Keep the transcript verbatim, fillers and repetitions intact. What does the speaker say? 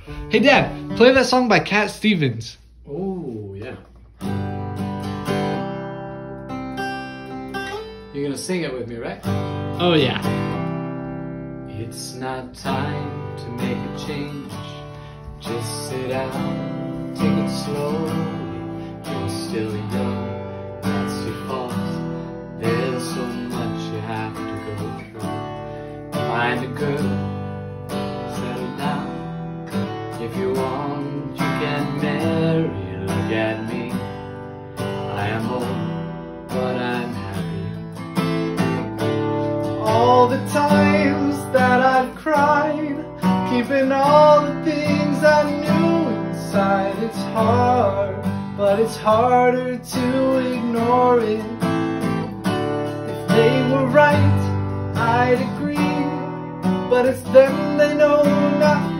Hey Dad, play that song by Cat Stevens. Oh, yeah. You're gonna sing it with me, right? Oh yeah. It's not time to make a change. Just sit down, take it slowly. You're still young, that's your fault. There's so much you have to go through. Find a girl, settle down. If you want, you can marry. Look at me, I am old, but I'm happy. All the times that I've cried, keeping all the things I knew inside. It's hard, but it's harder to ignore it. If they were right, I'd agree, but it's them they know, not